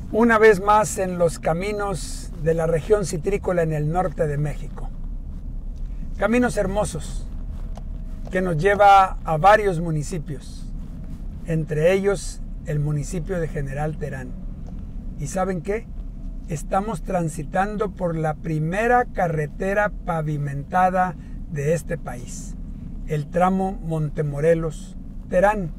Una vez más en los caminos de la región citrícola en el norte de México. Caminos hermosos que nos lleva a varios municipios, entre ellos el municipio de General Terán. ¿Y saben qué? Estamos transitando por la primera carretera pavimentada de este país, el tramo Montemorelos-Terán.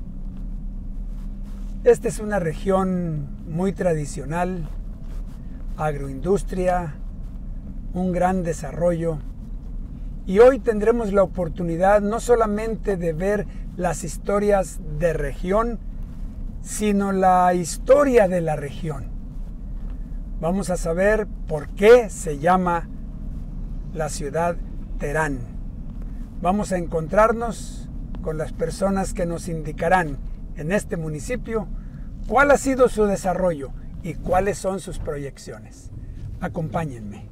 Esta es una región muy tradicional, agroindustria, un gran desarrollo. Y hoy tendremos la oportunidad no solamente de ver las historias de región, sino la historia de la región. Vamos a saber por qué se llama la ciudad Terán. Vamos a encontrarnos con las personas que nos indicarán en este municipio cuál ha sido su desarrollo y cuáles son sus proyecciones. Acompáñenme.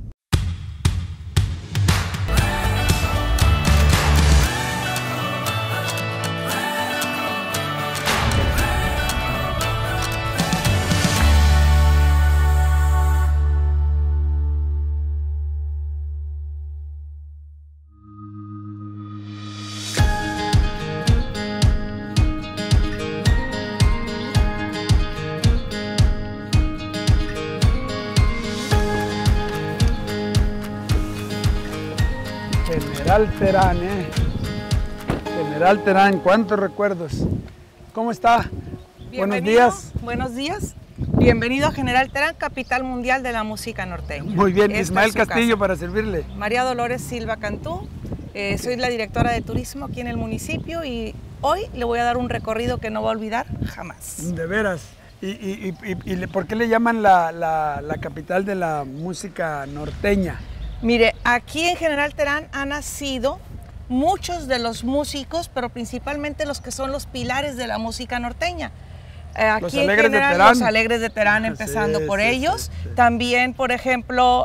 General Terán, General Terán, cuántos recuerdos. ¿Cómo está? Buenos días. Buenos días. Bienvenido a General Terán, capital mundial de la música norteña. Muy bien, Ismael Castillo para servirle. María Dolores Silva Cantú, soy la directora de turismo aquí en el municipio y hoy le voy a dar un recorrido que no va a olvidar jamás. De veras. ¿Y por qué le llaman la capital de la música norteña? Mire, aquí en General Terán han nacido muchos de los músicos, pero principalmente los que son los pilares de la música norteña. Aquí los Alegres en general, de Terán. Los Alegres de Terán, empezando por ellos. Sí. También, por ejemplo,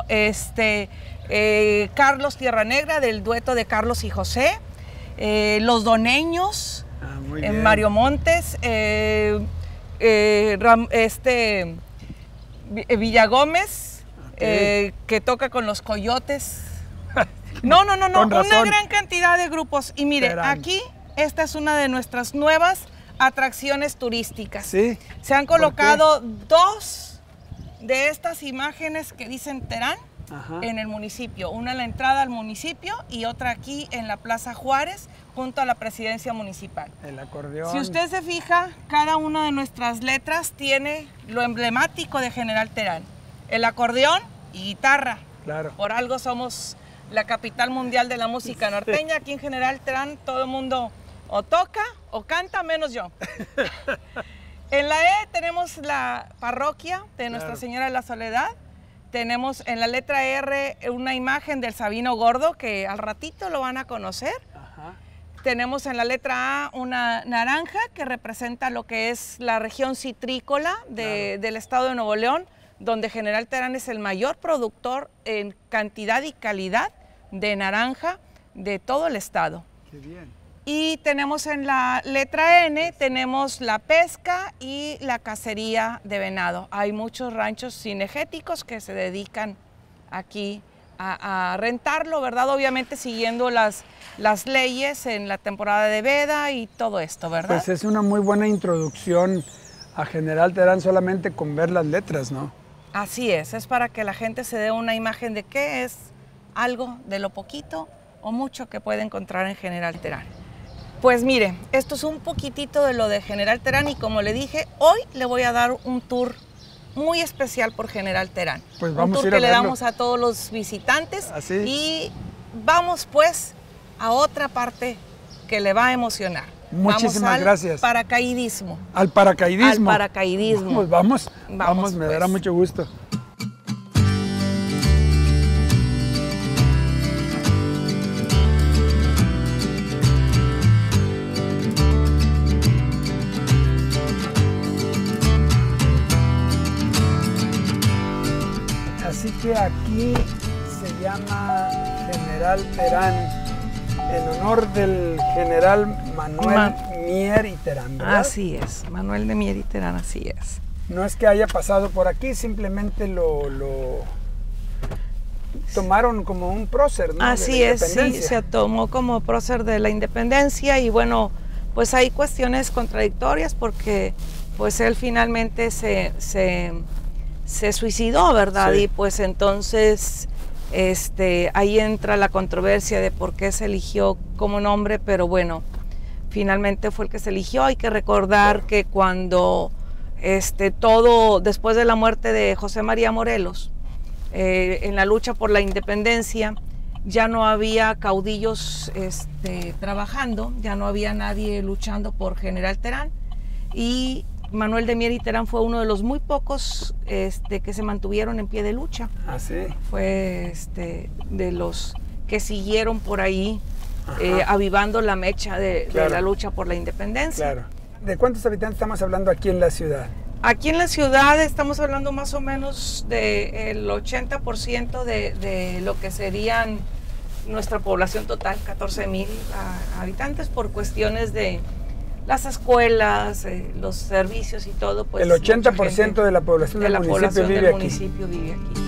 Carlos Tierra Negra, del dueto de Carlos y José. Los Doneños, Mario Montes, Villagómez. Que toca con los Coyotes. No, una gran cantidad de grupos. Y mire, Terán. Aquí esta es una de nuestras nuevas atracciones turísticas. ¿Sí? Se han colocado dos de estas imágenes que dicen Terán en el municipio. Una en la entrada al municipio y otra aquí en la Plaza Juárez, junto a la presidencia municipal. El acordeón. Si usted se fija, cada una de nuestras letras tiene lo emblemático de General Terán. El acordeón y guitarra. Claro. Por algo somos la capital mundial de la música norteña. Aquí en General Terán todo el mundo o toca o canta, menos yo. En la E tenemos la parroquia de Nuestra Señora de la Soledad. Tenemos en la letra R una imagen del Sabino Gordo que al ratito lo van a conocer. Tenemos en la letra A una naranja que representa lo que es la región citrícola del estado de Nuevo León, donde General Terán es el mayor productor en cantidad y calidad de naranja de todo el estado. Qué bien. Y tenemos en la letra N, tenemos la pesca y la cacería de venado. Hay muchos ranchos cinegéticos que se dedican aquí a rentarlo, ¿verdad? Obviamente siguiendo las leyes en la temporada de veda y todo esto, ¿verdad? Pues es una muy buena introducción a General Terán solamente con ver las letras, ¿no? Así es para que la gente se dé una imagen de qué es algo de lo poquito o mucho que puede encontrar en General Terán. Pues mire, esto es un poquitito de lo de General Terán y como le dije, hoy le voy a dar un tour muy especial por General Terán. Pues vamos un tour a ir a que le verlo. damos a todos los visitantes. Así. Y vamos pues a otra parte que le va a emocionar. Muchísimas gracias. Paracaidismo. Al paracaidismo. Al paracaidismo. Vamos, me pues. dará mucho gusto. Así que aquí se llama General Terán en honor del general Manuel Mier y Terán, ¿verdad? Así es, Manuel de Mier y Terán, así es. No es que haya pasado por aquí, simplemente lo tomaron como un prócer, ¿no? Así es, sí, se tomó como prócer de la independencia y bueno, pues hay cuestiones contradictorias porque pues él finalmente se suicidó, ¿verdad? Sí. Y pues entonces ahí entra la controversia de por qué se eligió como nombre, pero bueno, finalmente fue el que se eligió. Hay que recordar que cuando todo, después de la muerte de José María Morelos, en la lucha por la independencia, ya no había caudillos trabajando, ya no había nadie luchando por General Terán, y Manuel de Mier y Terán fue uno de los muy pocos que se mantuvieron en pie de lucha. Ah, sí. Fue de los que siguieron por ahí avivando la mecha de la lucha por la independencia. Claro. ¿De cuántos habitantes estamos hablando aquí en la ciudad? Aquí en la ciudad estamos hablando más o menos del 80% de lo que serían nuestra población total, 14,000 habitantes, por cuestiones de las escuelas, los servicios y todo. Pues el 80% de la población del municipio vive aquí.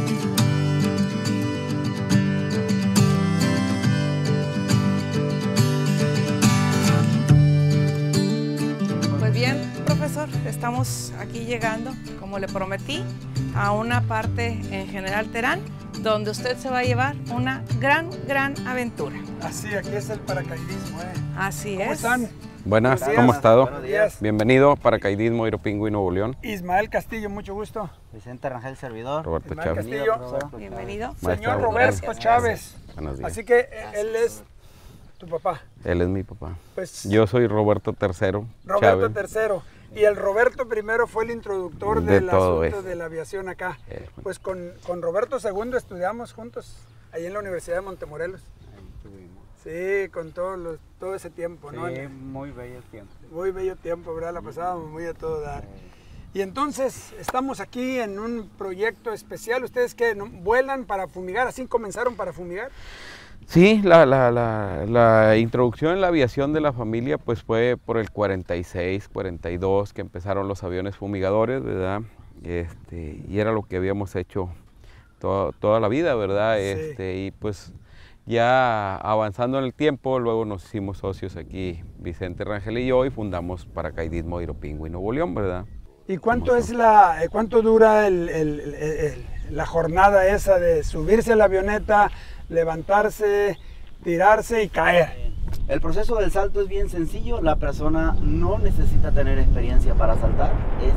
Pues bien, profesor, estamos aquí llegando, como le prometí, a una parte en General Terán, donde usted se va a llevar una gran aventura. Así, aquí es el paracaidismo, ¿eh? Así ¿Cómo es. están? Buenas, ¿cómo ha estado? Buenos días. Bienvenido, paracaidismo Iropingüe, Nuevo León. Ismael Castillo, mucho gusto. Vicente Rangel, servidor. Roberto Ismael Chávez. Castillo. Bienvenido. Señor Roberto Chávez. Buenos días. Así que él es tu papá. Él es mi papá. Pues, yo soy Roberto III Roberto Chávez. III. Y el Roberto I fue el introductor De del todo asunto eso. de la aviación acá. Pues con Roberto II estudiamos juntos ahí en la Universidad de Montemorelos. Sí, con todo ese tiempo, ¿no? Sí, muy bello tiempo. Muy bello tiempo, ¿verdad? La pasábamos muy a todo dar. Y entonces estamos aquí en un proyecto especial. ¿Ustedes qué? ¿Vuelan para fumigar? ¿Así comenzaron para fumigar? Sí, la introducción en la aviación de la familia pues fue por el 46, 42 que empezaron los aviones fumigadores, ¿verdad? Y era lo que habíamos hecho toda la vida, ¿verdad? Sí. Y pues ya avanzando en el tiempo, luego nos hicimos socios aquí, Vicente Rangel y yo, y fundamos Paracaidismo Iropingüe, Nuevo León, ¿verdad? ¿Y cuánto dura la jornada esa de subirse a la avioneta, levantarse, tirarse y caer? El proceso del salto es bien sencillo. La persona no necesita tener experiencia para saltar.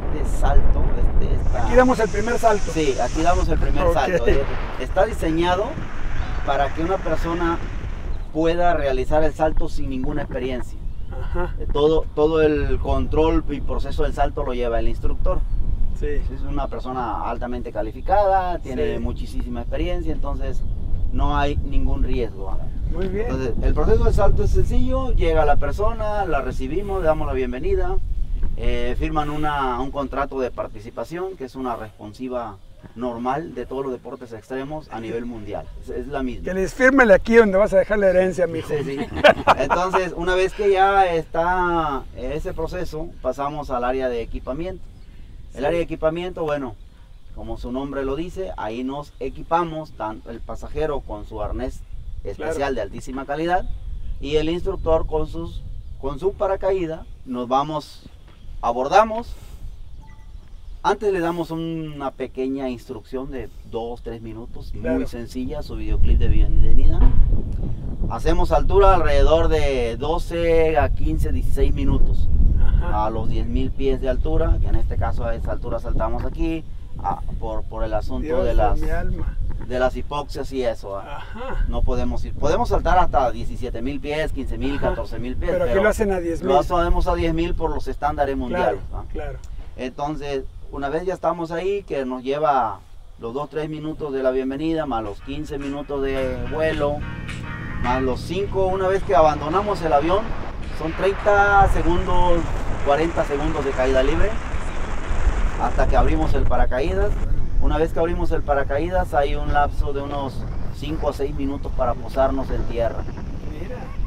Aquí damos el primer salto. Sí, aquí damos el primer Okay. salto. Está diseñado para que una persona pueda realizar el salto sin ninguna experiencia. Ajá. Todo el control y proceso del salto lo lleva el instructor. Sí. Es una persona altamente calificada, tiene Sí. muchísima experiencia, entonces no hay ningún riesgo. Muy bien. Entonces, el proceso del salto es sencillo, llega la persona, la recibimos, le damos la bienvenida, firman un contrato de participación, que es una responsiva normal de todos los deportes extremos a nivel mundial. Es la misma. Que les fírmele aquí donde vas a dejar la herencia, mijo. Sí, sí. Entonces, una vez que ya está ese proceso, pasamos al área de equipamiento. El área de equipamiento, bueno, como su nombre lo dice, ahí nos equipamos, tanto el pasajero con su arnés especial de altísima calidad y el instructor con su paracaídas. Nos vamos, abordamos. Antes le damos una pequeña instrucción de 2-3 minutos, Claro. muy sencilla, su videoclip de bienvenida. Hacemos altura alrededor de 12 a 15, 16 minutos. Ajá. A los 10,000 pies de altura, que en este caso a esa altura saltamos aquí, por el asunto Dios de mi alma. las hipoxias y eso. Ajá. No podemos ir, podemos saltar hasta 17,000 pies, 15,000, Ajá. 14,000 pies. Pero aquí lo hacen a 10,000. Lo hacemos a 10,000 por los estándares mundiales. Claro, claro. Entonces, una vez ya estamos ahí, que nos lleva los 2-3 minutos de la bienvenida, más los 15 minutos de vuelo, más los 5, una vez que abandonamos el avión, son 30 segundos, 40 segundos de caída libre, hasta que abrimos el paracaídas. Una vez que abrimos el paracaídas, hay un lapso de unos 5 a 6 minutos para posarnos en tierra. Mira.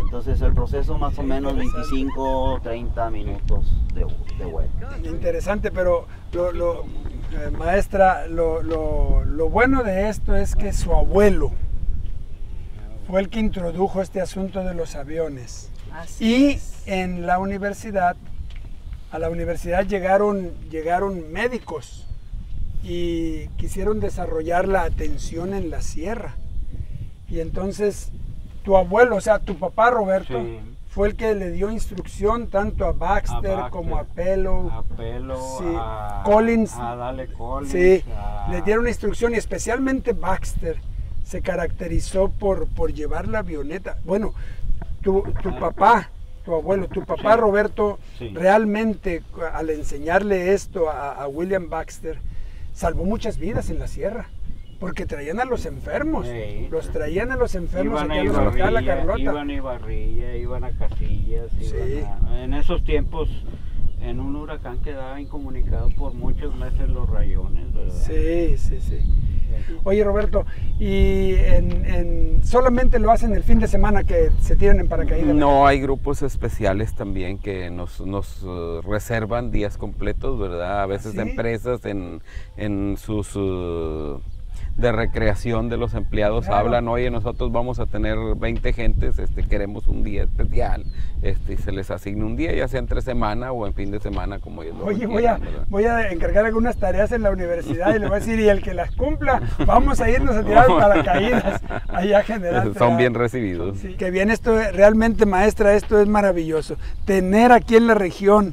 Entonces el proceso más o menos 25, 30 minutos de vuelo. Interesante, pero maestra, lo bueno de esto es que su abuelo fue el que introdujo este asunto de los aviones. Y en la universidad, a la universidad llegaron médicos y quisieron desarrollar la atención en la sierra. Y entonces tu abuelo, o sea, tu papá Roberto, Sí. fue el que le dio instrucción tanto a Baxter, como a Pello, sí, a Collins. A Dale Collins. Sí, le dieron instrucción y especialmente Baxter se caracterizó por llevar la avioneta. Bueno, tu papá, tu abuelo, tu papá Sí. Roberto, Sí. realmente al enseñarle esto a William Baxter, salvó muchas vidas en la sierra. Porque traían a los enfermos, Sí. los traían a los enfermos Iban aquí a al hospital La Carlota. Iban a Ibarrilla, iban a Casillas. Sí. En esos tiempos, en un huracán quedaba incomunicado por muchos meses los rayones, ¿verdad? Sí, sí, sí. Oye Roberto, ¿y solamente lo hacen el fin de semana que se tiran en paracaídas? No, hay grupos especiales también que nos reservan días completos, ¿verdad? A veces ¿Sí? empresas en sus de recreación de los empleados Claro. hablan, oye, nosotros vamos a tener 20 gentes, queremos un día especial, y se les asigna un día, ya sea entre semana o en fin de semana, como ellos lo Oye, requieran, ¿verdad? voy a encargar algunas tareas en la universidad y le voy a decir, y el que las cumpla, vamos a irnos a tirar paracaídas allá a General Son Terán. bien recibidos. Sí, que bien, esto realmente, maestra, esto es maravilloso. Tener aquí en la región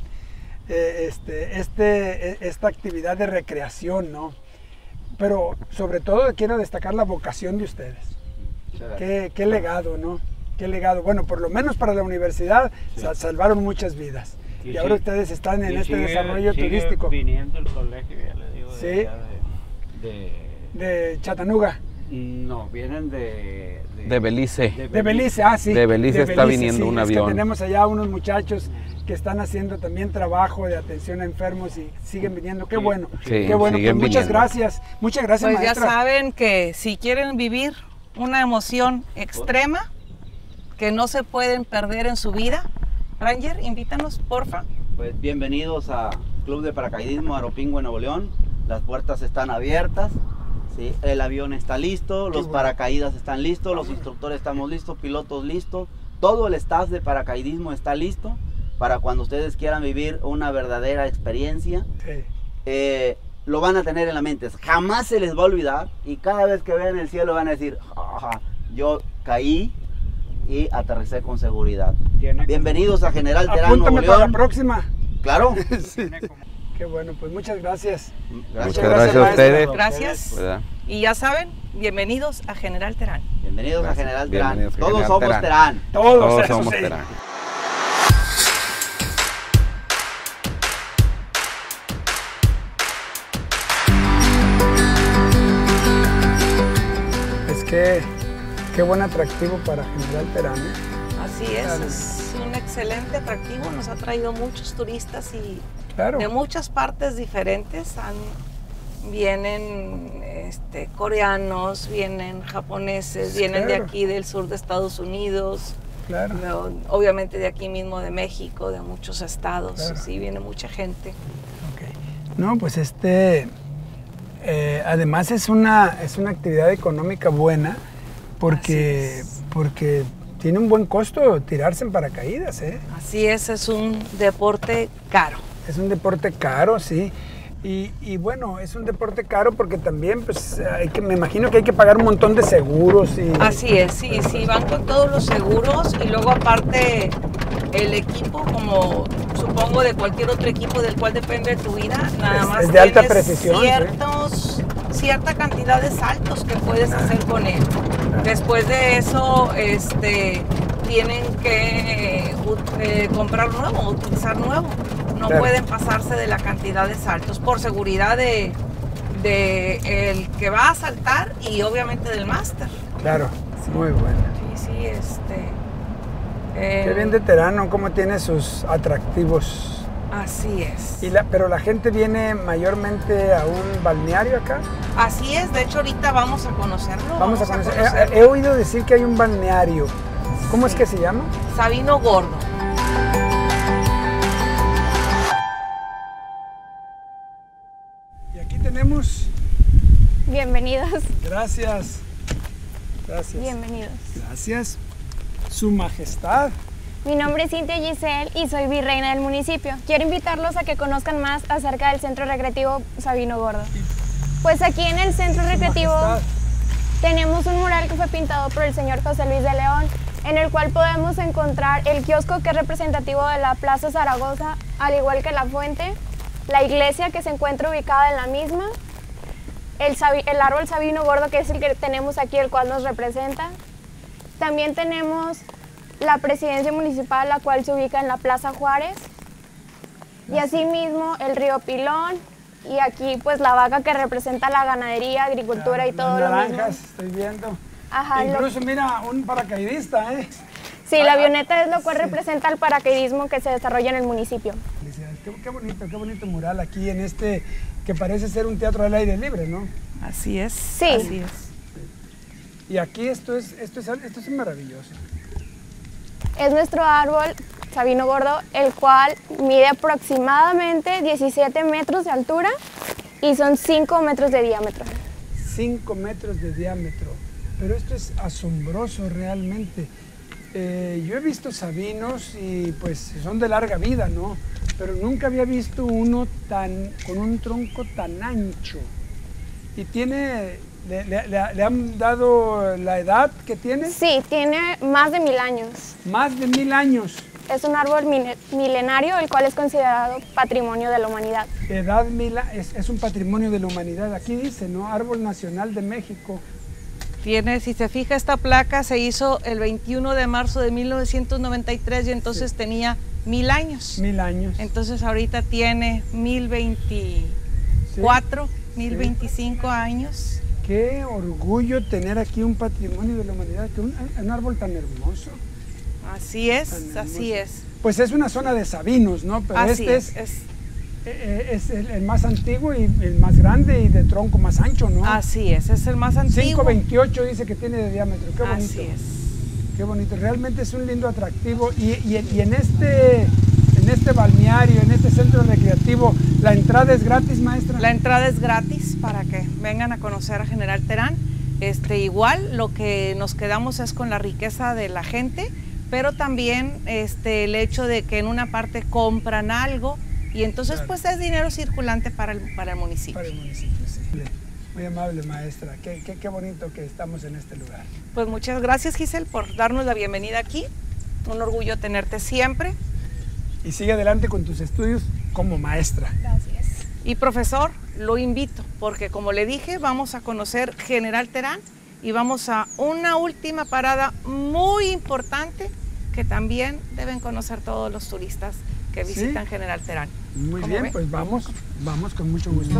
esta actividad de recreación, ¿no? Pero sobre todo quiero destacar la vocación de ustedes. Qué legado, ¿no? Qué legado. Bueno, por lo menos para la universidad salvaron muchas vidas. Y ahora ustedes están en este desarrollo turístico. Viniendo el colegio, ya le digo, Sí. de, allá De Chattanooga. no, vienen de Belice. De Belice, sí. De Belice está viniendo un es que avión. tenemos allá unos muchachos que están haciendo también trabajo de atención a enfermos y siguen viniendo. Qué bueno, Sí, qué bueno. siguen Pues muchas viniendo. gracias. Muchas gracias, Pues ya maestra. saben que si quieren vivir una emoción extrema que no se pueden perder en su vida, Ranger, invítanos, porfa. Pues bienvenidos a Club de Paracaidismo Aropingüe, Nuevo León. Las puertas están abiertas, ¿sí? El avión está listo, los paracaídas están listos, los instructores estamos listos, pilotos listos. Todo el staff de paracaidismo está listo para cuando ustedes quieran vivir una verdadera experiencia. Sí. Lo van a tener en la mente, jamás se les va a olvidar y cada vez que vean el cielo van a decir, "Ajá, yo caí y aterricé con seguridad". Bienvenidos a General Terán, Nuevo Apúntame para la León. próxima. Claro. Sí. Qué bueno, pues muchas gracias. Muchas gracias a maestra. ustedes. Gracias. ¿Verdad? Y ya saben, bienvenidos a General Terán. Bienvenidos Gracias. a General Terán. Bienvenidos a Todos General somos Terán. Terán. Todos eso somos sí. Terán. Es que qué buen atractivo para General Terán, ¿eh? Así es un excelente atractivo, nos ha traído muchos turistas y Claro. de muchas partes diferentes. Vienen coreanos, vienen japoneses, vienen de Claro. aquí del sur de Estados Unidos, Claro. obviamente de aquí mismo de México, de muchos estados, Claro. sí, viene mucha gente. Ok. No, pues además es una actividad económica buena porque tiene un buen costo tirarse en paracaídas, ¿eh? Así es un deporte caro. Es un deporte caro, sí. Y bueno, es un deporte caro porque también, pues, me imagino que hay que pagar un montón de seguros. Así es, sí, van con todos los seguros y luego aparte el equipo, como supongo de cualquier otro equipo del cual depende de tu vida, nada Es más de alta tienes precisión, cierta cantidad de saltos que puedes hacer con él. Después de eso, tienen que comprar nuevo, utilizar nuevo. No Claro. pueden pasarse de la cantidad de saltos por seguridad de el que va a saltar y obviamente del máster. Claro, muy bueno. Sí, Qué bien de Terán, cómo tiene sus atractivos. así es. Pero la gente viene mayormente a un balneario acá. Así es, de hecho ahorita vamos a conocerlo. Vamos a conocer. He oído decir que hay un balneario ¿Cómo es que se llama? Sabino gordo. Y aquí tenemos... Bienvenidos. Gracias. Gracias. Bienvenidos. Gracias. Su Majestad. Mi nombre es Cintia Giselle y soy virreina del municipio. Quiero invitarlos a que conozcan más acerca del Centro Recreativo Sabino Gordo. Pues aquí en el Centro Recreativo tenemos un mural que fue pintado por el señor José Luis de León, en el cual podemos encontrar el kiosco que es representativo de la Plaza Zaragoza, al igual que la fuente, la iglesia que se encuentra ubicada en la misma, el árbol Sabino Gordo, que es el que tenemos aquí, el cual nos representa. También tenemos la presidencia municipal, la cual se ubica en la Plaza Juárez. Y asimismo el río Pilón. Y aquí pues la vaca que representa la ganadería, agricultura y todo lo mismo. Naranjas, estoy viendo. Ajá, incluso mira, un paracaidista, ¿eh? Sí, la avioneta es lo cual representa el paracaidismo que se desarrolla en el municipio. Felicidades. Qué bonito mural aquí en este, que parece ser un teatro al aire libre, ¿no? Así es. Sí. Así es. Y aquí esto es maravilloso. Es nuestro árbol Sabino Gordo, el cual mide aproximadamente 17 metros de altura y son 5 metros de diámetro. 5 metros de diámetro. Pero esto es asombroso realmente. Yo he visto sabinos y pues son de larga vida, ¿no? Pero nunca había visto uno con un tronco tan ancho. Y tiene, le han dado la edad que tiene. Sí, tiene más de 1000 años. Más de 1000 años. Es un árbol milenario, el cual es considerado patrimonio de la humanidad. Edad es un patrimonio de la humanidad. Aquí dice, ¿no? Árbol Nacional de México. Tiene, si se fija, esta placa se hizo el 21 de marzo de 1993 y entonces tenía 1000 años. 1000 años. Entonces ahorita tiene 1024, 1025 años. Qué orgullo tener aquí un patrimonio de la humanidad, un árbol tan hermoso. Así es, así es. Pues es una zona de sabinos, ¿no? Pero así este es el más antiguo y el más grande y de tronco más ancho, ¿no? Así es el más antiguo. 5.28 dice que tiene de diámetro. Qué bonito. Así es. Qué bonito. Realmente es un lindo atractivo y en este balneario, en este centro recreativo, ¿la entrada es gratis, maestra? La entrada es gratis para que vengan a conocer a General Terán. Igual lo que nos quedamos es con la riqueza de la gente, pero también el hecho de que en una parte compran algo y entonces claro, pues es dinero circulante para el municipio. Para el municipio, sí. Muy amable, maestra. Qué bonito que estamos en este lugar. Pues muchas gracias, Giselle, por darnos la bienvenida aquí. Un orgullo tenerte siempre. Y sigue adelante con tus estudios como maestra. Gracias. Y profesor, lo invito, porque como le dije, vamos a conocer General Terán y vamos a una última parada muy importante que también deben conocer todos los turistas que visitan ¿sí? General Terán. Muy bien, ve? Pues vamos con mucho gusto.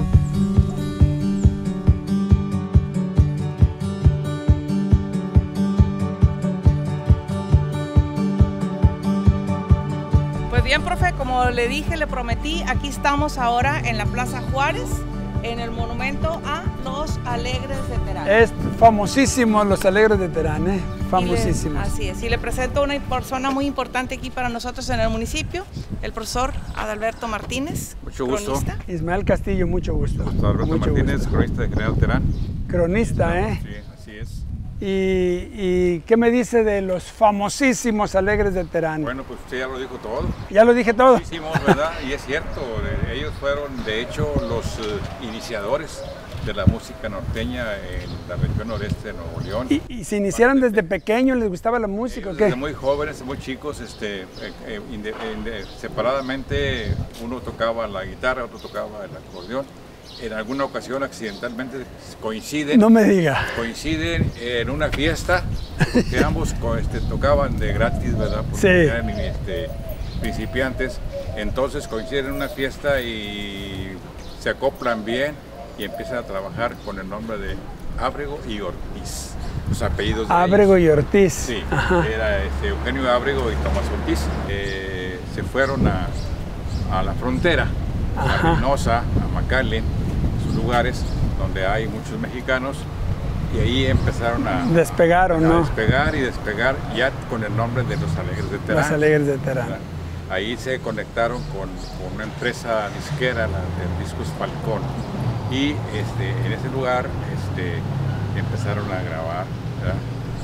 Pues bien, profe, como le dije, le prometí, aquí estamos ahora en la Plaza Juárez, en el monumento a los Alegres de Terán. Es famosísimo los Alegres de Terán, ¿eh? Famosísimos. Así es, y le presento a una persona muy importante aquí para nosotros en el municipio, el profesor Adalberto Martínez. Mucho gusto. Cronista. Ismael Castillo, mucho gusto. Adalberto mucho Martínez, gusto. cronista de General Terán. Cronista, ¿eh? Sí, así es. ¿Y qué me dice de los famosísimos Alegres de Terán? Bueno, pues usted ya lo dijo todo. ¿Ya lo dije todo? Muchísimos, ¿verdad? Y es cierto, ellos fueron de hecho los iniciadores de la música norteña en la región noreste de Nuevo León. ¿Y se iniciaron desde pequeños? ¿Les gustaba la música o qué? Desde muy jóvenes, muy chicos, separadamente uno tocaba la guitarra, otro tocaba el acordeón. En alguna ocasión accidentalmente coinciden. No me diga. Coinciden en una fiesta, porque ambos tocaban de gratis, ¿verdad? Porque sí. eran principiantes. Entonces coinciden en una fiesta y se acoplan bien y empiezan a trabajar con el nombre de Ábrego y Ortiz. Los apellidos de Ábrego ellos. Y Ortiz. Sí, ajá. Era Eugenio Ábrego y Tomás Ortiz. Se fueron a la frontera, ajá, a Reynosa, a McAllen, lugares donde hay muchos mexicanos y ahí empezaron a despegaron, ¿no? despegar y despegar ya con el nombre de Los Alegres de Terán. Los Alegres de Terán. Ahí se conectaron con una empresa disquera, la de Discos Falcón, y en ese lugar empezaron a grabar, ¿verdad?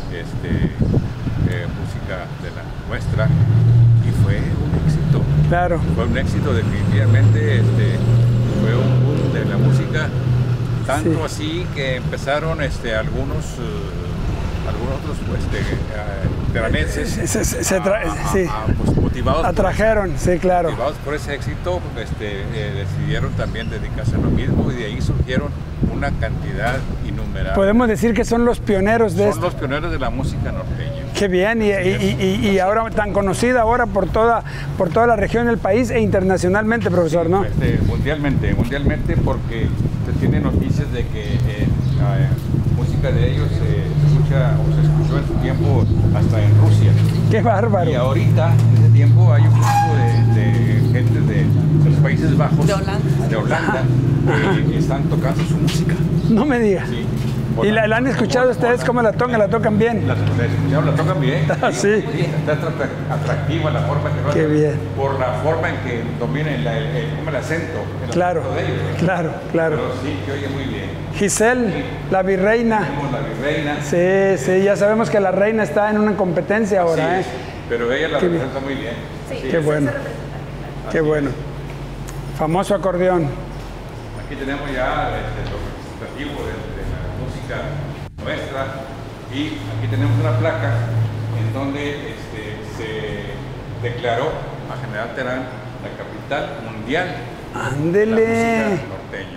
Música de la nuestra, y fue un éxito. Claro. Fue un éxito definitivamente, fue un boom de la música, tanto así que empezaron algunos otros teranenses pues, motivados atrajeron, sí, claro. Motivados por ese éxito, decidieron también dedicarse a lo mismo, y de ahí surgieron una cantidad innumerable. Podemos decir que son los pioneros de esto. Son los pioneros de la música norteña. Qué bien, y ahora tan conocida ahora por toda la región del país e internacionalmente, profesor, ¿no? Mundialmente, porque se tiene noticias de que música de ellos se escucha o se escuchó en su tiempo hasta en Rusia. ¡Qué bárbaro! Y ahorita, en ese tiempo, hay un grupo de gente de los Países Bajos, de Holanda, que están tocando su música. No me digas. Sí. ¿Y la han escuchado ustedes cómo la tocan? ¿La tocan bien? La tocan bien. Sí. Está atractiva la forma que lo hacen. Qué bien. Por la forma en que dominan el acento. Claro, de ellos. claro. Pero sí, que oye muy bien. Giselle, la virreina. La virreina. Sí, ya sabemos que la reina está en una competencia ahora, Sí, pero ella la representa muy bien. Sí, Qué bueno. Qué bueno. Famoso acordeón. Aquí tenemos ya lo representativo de la música nuestra, y aquí tenemos una placa en donde se declaró a General Terán la capital mundial ¡Ándele! de la música norteña.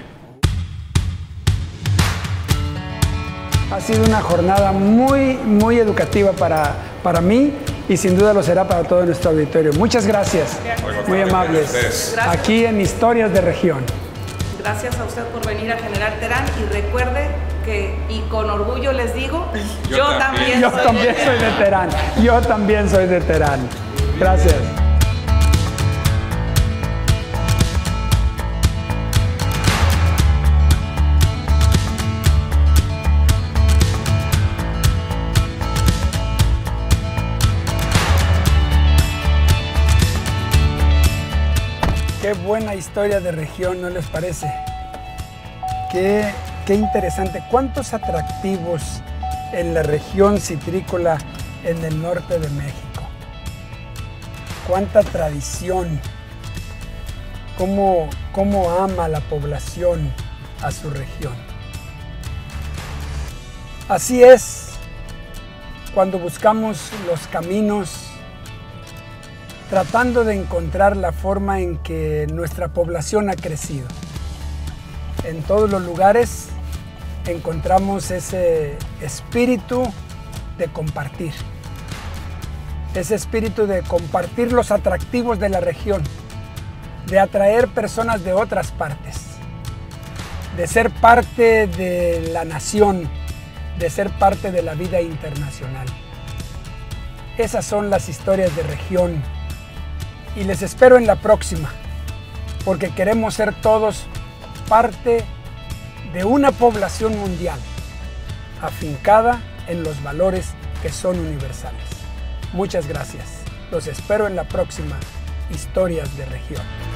Ha sido una jornada muy educativa para mí, y sin duda lo será para todo nuestro auditorio. Muchas gracias, muy amables. Gracias. Aquí en Historias de Región. Gracias a usted por venir a General Terán, y recuerde que, y con orgullo les digo, yo también soy de Terán. Yo también soy de Terán. Gracias. Qué buena historia de región, ¿no les parece? Qué interesante. ¿Cuántos atractivos en la región citrícola en el norte de México? Cuánta tradición. Cómo ama la población a su región. Así es, cuando buscamos los caminos, tratando de encontrar la forma en que nuestra población ha crecido. En todos los lugares encontramos ese espíritu de compartir. Ese espíritu de compartir los atractivos de la región, de atraer personas de otras partes, de ser parte de la nación, de ser parte de la vida internacional. Esas son las historias de región. Y les espero en la próxima, porque queremos ser todos parte de una población mundial, afincada en los valores que son universales. Muchas gracias. Los espero en la próxima Historias de Región.